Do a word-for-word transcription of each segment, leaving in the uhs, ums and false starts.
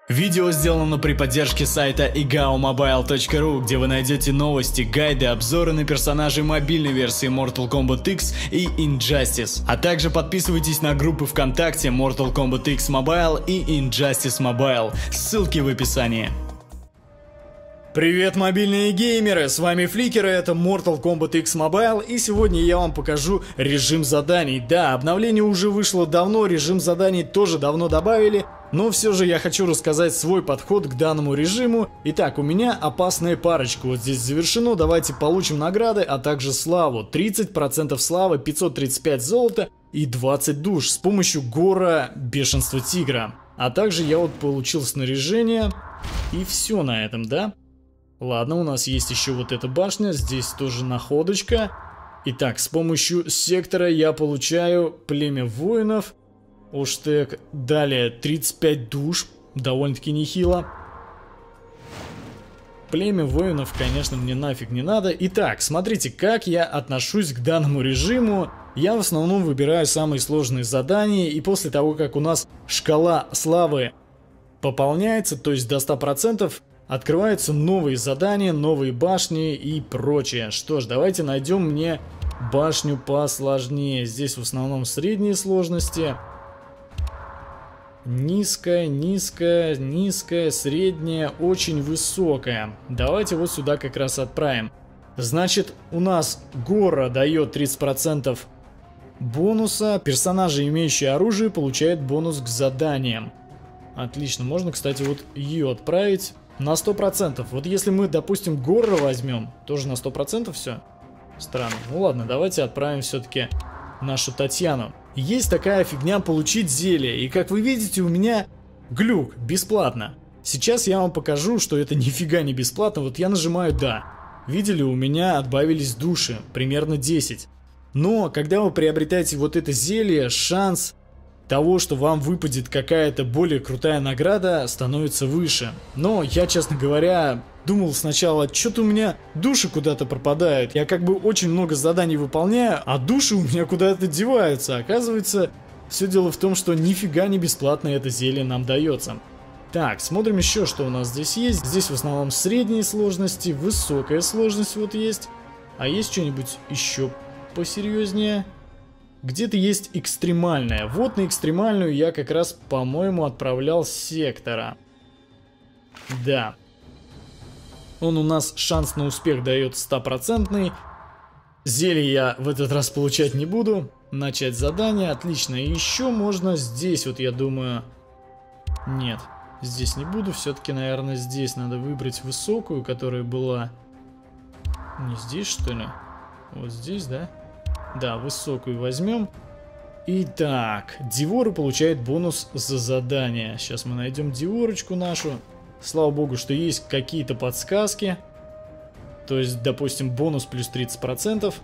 Видео сделано при поддержке сайта и гао мобайл точка ру, где вы найдете новости, гайды, обзоры на персонажей мобильной версии Mortal Kombat X и Injustice. А также подписывайтесь на группы ВКонтакте Mortal Kombat X Mobile и Injustice Mobile. Ссылки в описании. Привет, мобильные геймеры! С вами Фликер, и это Mortal Kombat X Mobile, и сегодня я вам покажу режим заданий. Да, обновление уже вышло давно, режим заданий тоже давно добавили, но все же я хочу рассказать свой подход к данному режиму. Итак, у меня опасная парочка вот здесь завершено, давайте получим награды, а также славу. тридцать процентов славы, пятьсот тридцать пять золота и двадцать душ с помощью гора Бешенства Тигра. А также я вот получил снаряжение, и все на этом, да? Ладно, у нас есть еще вот эта башня, здесь тоже находочка. Итак, с помощью сектора я получаю племя воинов, оштег, далее тридцать пять душ, довольно-таки нехило. Племя воинов, конечно, мне нафиг не надо. Итак, смотрите, как я отношусь к данному режиму. Я в основном выбираю самые сложные задания, и после того, как у нас шкала славы пополняется, то есть до ста процентов, открываются новые задания, новые башни и прочее. Что ж, давайте найдем мне башню посложнее. Здесь в основном средние сложности. Низкая, низкая, низкая, средняя, очень высокая. Давайте вот сюда как раз отправим. Значит, у нас гора дает тридцать процентов бонуса. Персонажи, имеющие оружие, получают бонус к заданиям. Отлично, можно, кстати, вот ее отправить. На сто процентов. Вот если мы, допустим, Горра возьмем, тоже на сто процентов все? Странно. Ну ладно, давайте отправим все-таки нашу Татьяну. Есть такая фигня получить зелье. И как вы видите, у меня глюк. Бесплатно. Сейчас я вам покажу, что это нифига не бесплатно. Вот я нажимаю «Да». Видели, у меня отбавились души. Примерно десять. Но, когда вы приобретаете вот это зелье, шанс того, что вам выпадет какая-то более крутая награда, становится выше. Но я, честно говоря, думал сначала, что-то у меня души куда-то пропадают. Я как бы очень много заданий выполняю, а души у меня куда-то деваются. Оказывается, все дело в том, что нифига не бесплатно это зелье нам дается. Так, смотрим еще, что у нас здесь есть. Здесь в основном средние сложности, высокая сложность вот есть. А есть что-нибудь еще посерьезнее? Где-то есть экстремальная. Вот на экстремальную я как раз, по-моему, отправлял с сектора. Да. Он у нас шанс на успех дает стопроцентный. Зелье я в этот раз получать не буду. Начать задание. Отлично. И еще можно здесь, вот я думаю... Нет, здесь не буду. Все-таки, наверное, здесь надо выбрать высокую, которая была... Не здесь, что ли? Вот здесь, да? Да, высокую возьмем. Итак, Диора получает бонус за задание. Сейчас мы найдем Диорочку нашу. Слава богу, что есть какие-то подсказки. То есть, допустим, бонус плюс тридцать процентов.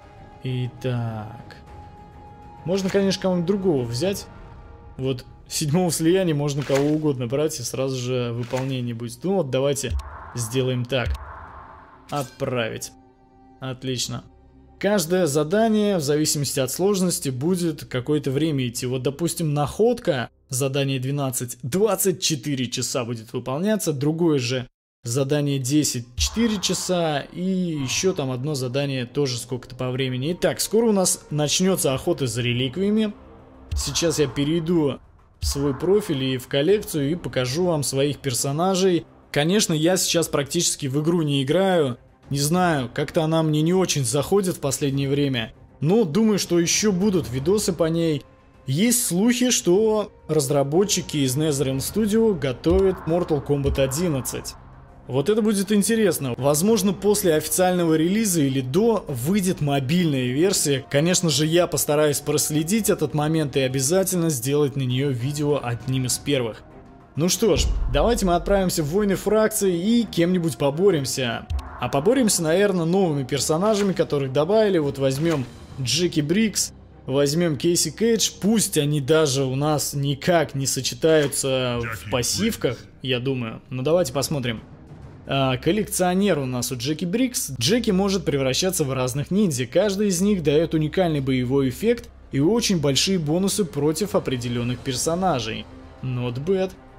Итак. Можно, конечно, кого-нибудь другого взять. Вот седьмого слияния можно кого угодно брать, и сразу же выполнение будет. Ну вот, давайте сделаем так. Отправить. Отлично. Каждое задание, в зависимости от сложности, будет какое-то время идти. Вот, допустим, находка, задание двенадцать, двадцать четыре часа будет выполняться. Другое же задание десять, четыре часа. И еще там одно задание тоже сколько-то по времени. Итак, скоро у нас начнется охота за реликвиями. Сейчас я перейду в свой профиль и в коллекцию и покажу вам своих персонажей. Конечно, я сейчас практически в игру не играю. Не знаю, как-то она мне не очень заходит в последнее время, но думаю, что еще будут видосы по ней. Есть слухи, что разработчики из NetherRealm Studio готовят Mortal Kombat одиннадцать. Вот это будет интересно. Возможно, после официального релиза или до выйдет мобильная версия. Конечно же, я постараюсь проследить этот момент и обязательно сделать на нее видео одним из первых. Ну что ж, давайте мы отправимся в войны фракций и кем-нибудь поборемся. А поборемся, наверное, новыми персонажами, которых добавили. Вот возьмем Джеки Брикс, возьмем Кейси Кейдж. Пусть они даже у нас никак не сочетаются в пассивках, я думаю. Но давайте посмотрим. А, коллекционер у нас у Джеки Брикс. Джеки может превращаться в разных ниндзя. Каждый из них дает уникальный боевой эффект и очень большие бонусы против определенных персонажей. Not bad.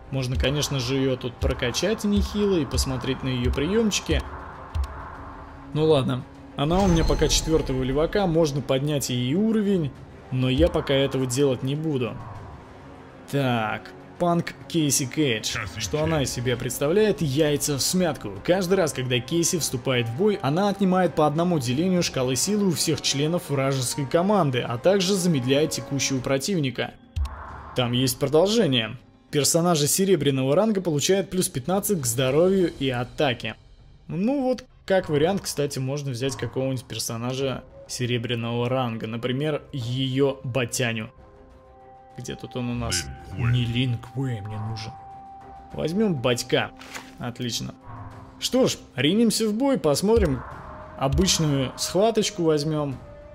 Можно, конечно же, ее тут прокачать нехило и посмотреть на ее приемчики. Ну ладно. Она у меня пока четвертого левака, можно поднять ей уровень, но я пока этого делать не буду. Так, Панк Кейси Кейдж. Что она из себя представляет? Яйца в смятку. Каждый раз, когда Кейси вступает в бой, она отнимает по одному делению шкалы силы у всех членов вражеской команды, а также замедляет текущего противника. Там есть продолжение. Персонажи серебряного ранга получают плюс пятнадцать к здоровью и атаке. Ну вот, как вариант, кстати, можно взять какого-нибудь персонажа серебряного ранга. Например, ее Батяню. Где тут он у нас? Не Линк Вэй мне нужен. Возьмем Батька. Отлично. Что ж, ринемся в бой, посмотрим. Обычную схваточку возьмем.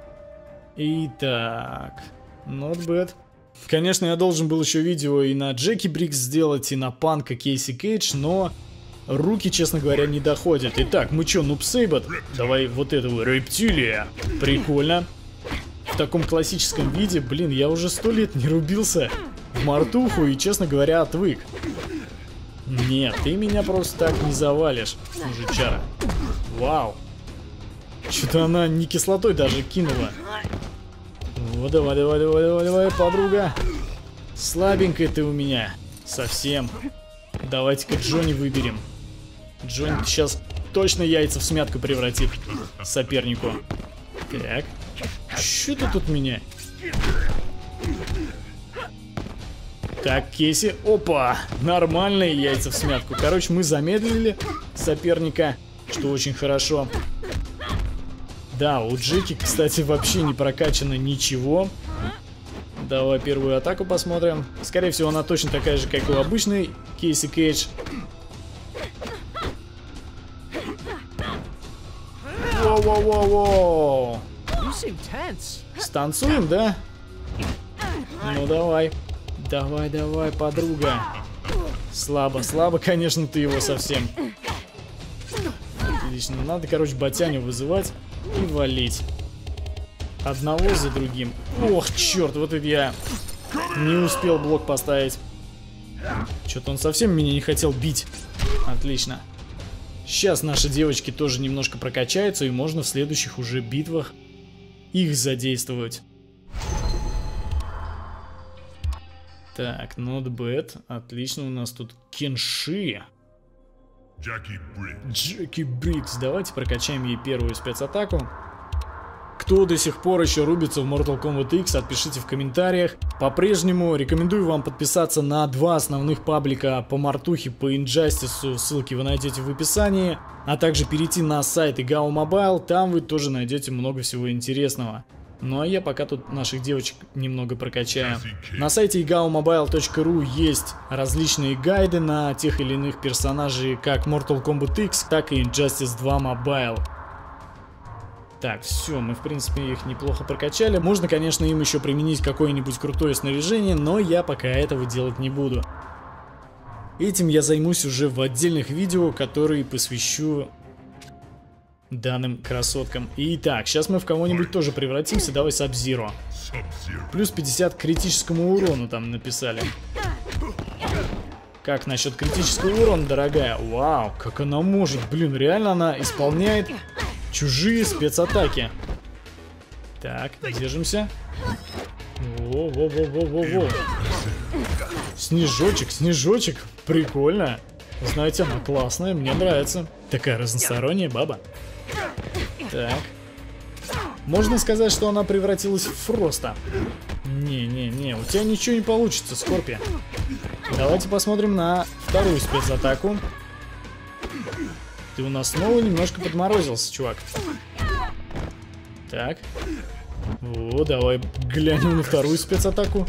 Итак, not bad. Конечно, я должен был еще видео и на Джеки Брикс сделать, и на Панка Кейси Кейдж, но руки, честно говоря, не доходят. Итак, мы че, Нуб Сейбот? Давай вот этого, рептилия. Прикольно. В таком классическом виде, блин, я уже сто лет не рубился в мартуху и, честно говоря, отвык. Нет, ты меня просто так не завалишь, мужичара. Вау. Что-то она не кислотой даже кинула. Вот, давай, давай, давай, давай, давай, подруга. Слабенькая ты у меня. Совсем. Давайте-ка Джонни выберем. Джонни сейчас точно яйца в смятку превратит сопернику. Так. Что ты тут меня? Так, Кейси. Опа! Нормальные яйца в смятку. Короче, мы замедлили соперника, что очень хорошо. Да, у Джеки, кстати, вообще не прокачано ничего. Давай первую атаку посмотрим. Скорее всего, она точно такая же, как у обычной Кейси Кейдж. Воу-воу-воу-воу! Станцуем, да? Ну давай. Давай, давай, подруга. Слабо, слабо, конечно, ты его совсем. Отлично. Надо, короче, Батяню вызывать и валить. Одного за другим. Ох, черт, вот это я не успел блок поставить. Что-то он совсем меня не хотел бить. Отлично. Сейчас наши девочки тоже немножко прокачаются, и можно в следующих уже битвах их задействовать. Так, not bad. Отлично, у нас тут Кенши. Джеки Брикс. Давайте прокачаем ей первую спецатаку. Кто до сих пор еще рубится в Mortal Kombat X, отпишите в комментариях. По-прежнему рекомендую вам подписаться на два основных паблика по Мартухе, по Инжастису, ссылки вы найдете в описании. А также перейти на сайт Игау Мобайл, там вы тоже найдете много всего интересного. Ну а я пока тут наших девочек немного прокачаю. На сайте игау мобайл точка ру есть различные гайды на тех или иных персонажей, как Mortal Kombat X, так и Injustice два Mobile. Так, все, мы в принципе их неплохо прокачали. Можно, конечно, им еще применить какое-нибудь крутое снаряжение, но я пока этого делать не буду. Этим я займусь уже в отдельных видео, которые посвящу данным красоткам. Итак, сейчас мы в кого-нибудь тоже превратимся. Давай Саб-Зиро. Плюс пятьдесят к критическому урону там написали. Как насчет критического урона, дорогая? Вау, как она может. Блин, реально она исполняет чужие спецатаки. Так, держимся. Во-во-во-во-во-во. Снежочек, снежочек. Прикольно. Знаете, она классная, мне нравится. Такая разносторонняя баба. Так. Можно сказать, что она превратилась в Фроста. Не-не-не, у тебя ничего не получится, Скорпия. Давайте посмотрим на вторую спецатаку. Ты у нас снова немножко подморозился, чувак. Так. О, давай глянем на вторую спецатаку.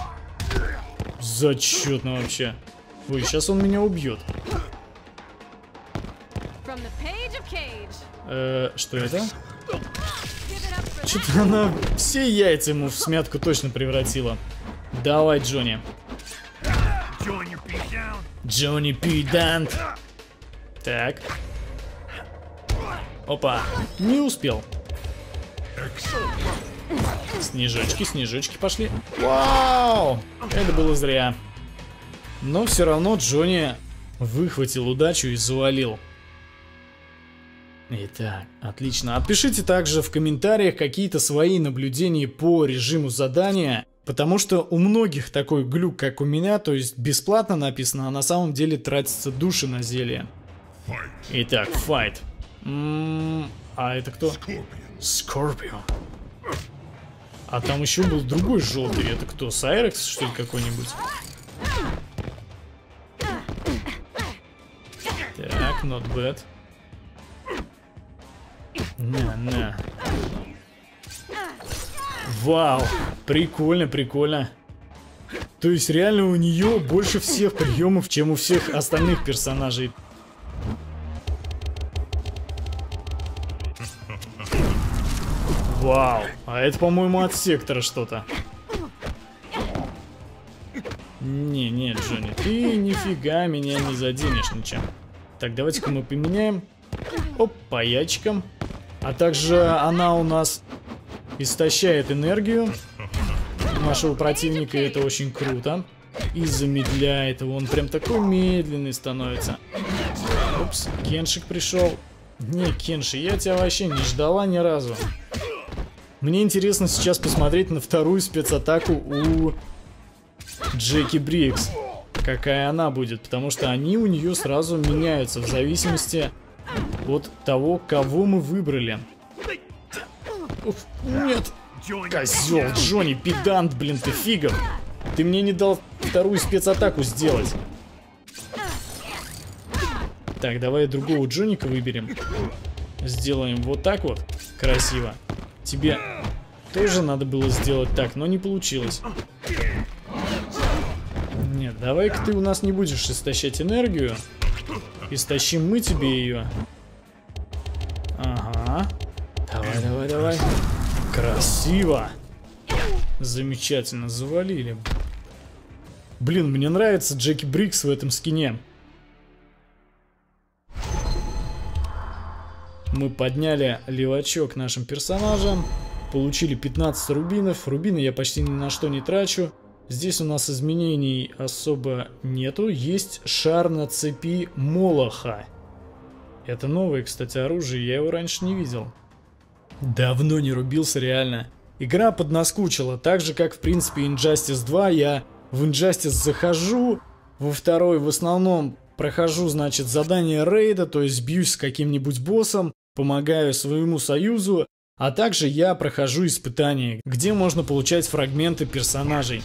Зачетно вообще. Ой, сейчас он меня убьет. Э, что это? Что-то она все яйца ему в смятку точно превратила. Давай, Джонни. Джонни Пидант. Так. Опа. Не успел. Снежочки, снежочки пошли. Вау! Это было зря. Но все равно Джонни выхватил удачу и завалил. Итак, отлично. Отпишите также в комментариях какие-то свои наблюдения по режиму задания. Потому что у многих такой глюк, как у меня, то есть бесплатно написано, а на самом деле тратятся души на зелье. Итак, файт. М-м, а это кто? Скорпион. А там еще был другой желтый. Это кто? Сайрекс, что ли, какой-нибудь? Так, not bad. На, на. Вау, прикольно, прикольно. То есть реально у нее больше всех приемов, чем у всех остальных персонажей. Вау, а это, по-моему, от сектора что-то. Не, не, Джонни, ты нифига меня не заденешь ничем. Так, давайте-ка мы поменяем. Оп, по яичкам. А также она у нас истощает энергию нашего противника, и это очень круто. И замедляет его, он прям такой медленный становится. Упс, Кеншик пришел. Не, Кенши, я тебя вообще не ждала ни разу. Мне интересно сейчас посмотреть на вторую спецатаку у Джеки Брикс. Какая она будет, потому что они у нее сразу меняются в зависимости от того, кого мы выбрали. Уф, нет. Козел, Джонни, педант, блин, ты фигов. Ты мне не дал вторую спецатаку сделать. Так, давай другого Джонника выберем. Сделаем вот так вот. Красиво. Тебе тоже надо было сделать так, но не получилось. Нет, давай-ка ты у нас не будешь истощать энергию. Истощим мы тебе ее. Ага. Давай, давай, давай. Красиво. Замечательно, завалили. Блин, мне нравится Джеки Брикс в этом скине. Мы подняли левачок нашим персонажам. Получили пятнадцать рубинов. Рубины я почти ни на что не трачу. Здесь у нас изменений особо нету. Есть шар на цепи Молоха. Это новое, кстати, оружие. Я его раньше не видел. Давно не рубился, реально. Игра поднаскучила. Так же, как, в принципе, Injustice два. Я в Injustice захожу. Во второй в основном прохожу, значит, задание рейда. То есть бьюсь с каким-нибудь боссом. Помогаю своему союзу. А также я прохожу испытания, где можно получать фрагменты персонажей.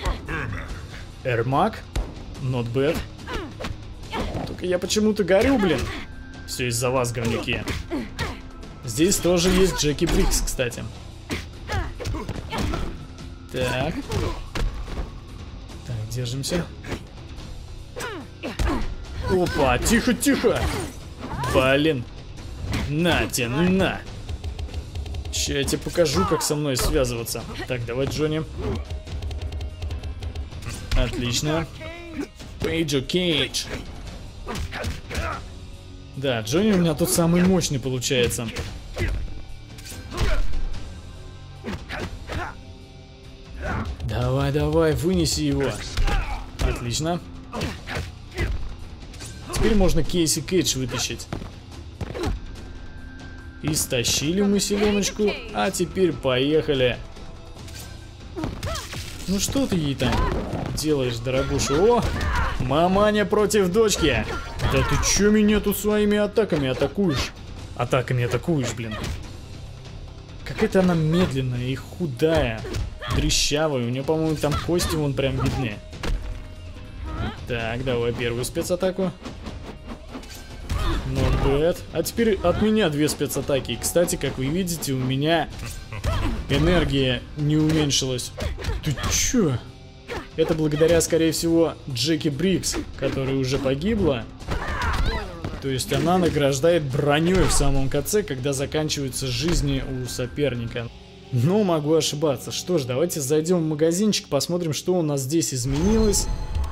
Эрмак. Not bad. Только я почему-то горю, блин. Все из-за вас, говнюки. Здесь тоже есть Джеки Брикс, кстати. Так. Так, держимся. Опа, тихо, тихо. Блин. На тебе, на. Сейчас я тебе покажу, как со мной связываться. Так, давай, Джонни. Отлично. Пейджо Кейдж. Да, Джонни у меня тут самый мощный получается. Давай, давай, вынеси его. Отлично. Теперь можно Кейси Кейдж вытащить. Истощили мы селеночку, а теперь поехали. Ну что ты ей там делаешь, дорогуша? О, маманя против дочки. Да ты чё меня тут своими атаками атакуешь? Атаками атакуешь, блин. Какая-то она медленная и худая, дрищавая. У нее, по-моему, там кости вон прям видны. Так, давай первую спецатаку. Not bad. А теперь от меня две спецатаки. Кстати, как вы видите, у меня энергия не уменьшилась. Ты чё? Это благодаря, скорее всего, Джеки Брикс, которая уже погибла. То есть она награждает броней в самом конце, когда заканчиваются жизни у соперника. Но могу ошибаться. Что ж, давайте зайдем в магазинчик, посмотрим, что у нас здесь изменилось.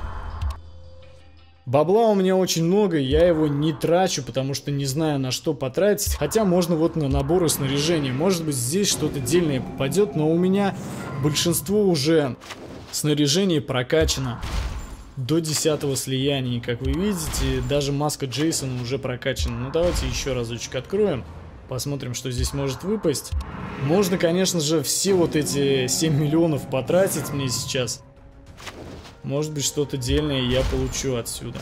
Бабла у меня очень много, я его не трачу, потому что не знаю, на что потратить. Хотя можно вот на наборы снаряжения. Может быть, здесь что-то дельное попадет, но у меня большинство уже снаряжений прокачано. до десятого слияния. И как вы видите, даже маска Джейсона уже прокачана. Ну давайте еще разочек откроем. Посмотрим, что здесь может выпасть. Можно, конечно же, все вот эти семь миллионов потратить мне сейчас. Может быть, что-то дельное я получу отсюда.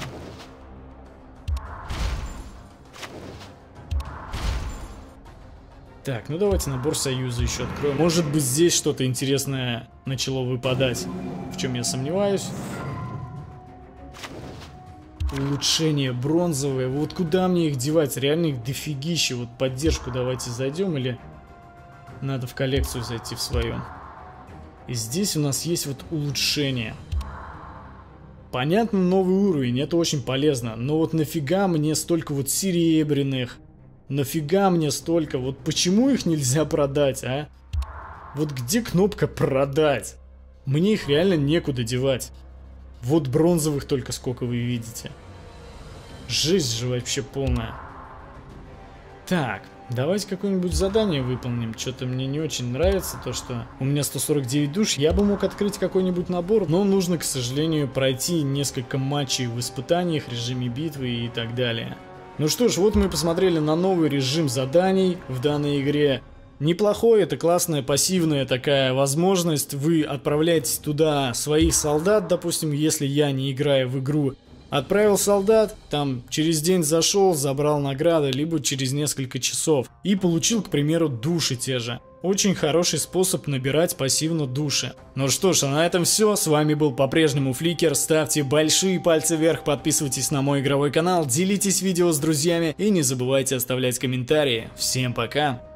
Так, ну давайте набор союза еще откроем. Может быть, здесь что-то интересное начало выпадать. В чем я сомневаюсь. Улучшение бронзовое. Вот куда мне их девать? Реально их дофигища. Вот поддержку давайте зайдем или надо в коллекцию зайти в свою. И здесь у нас есть вот улучшение. Понятно, новый уровень, это очень полезно. Но вот нафига мне столько вот серебряных? Нафига мне столько? Вот почему их нельзя продать, а? Вот где кнопка продать? Мне их реально некуда девать. Вот бронзовых только сколько вы видите. Жесть же вообще полная. Так, давайте какое-нибудь задание выполним. Что-то мне не очень нравится то, что у меня сто сорок девять душ. Я бы мог открыть какой-нибудь набор, но нужно, к сожалению, пройти несколько матчей в испытаниях, режиме битвы и так далее. Ну что ж, вот мы посмотрели на новый режим заданий в данной игре. Неплохой, это классная пассивная такая возможность. Вы отправляете туда своих солдат, допустим, если я не играю в игру. Отправил солдат, там через день зашел, забрал награды, либо через несколько часов. И получил, к примеру, души те же. Очень хороший способ набирать пассивно души. Ну что ж, а на этом все. С вами был по-прежнему Фликер. Ставьте большие пальцы вверх, подписывайтесь на мой игровой канал, делитесь видео с друзьями и не забывайте оставлять комментарии. Всем пока!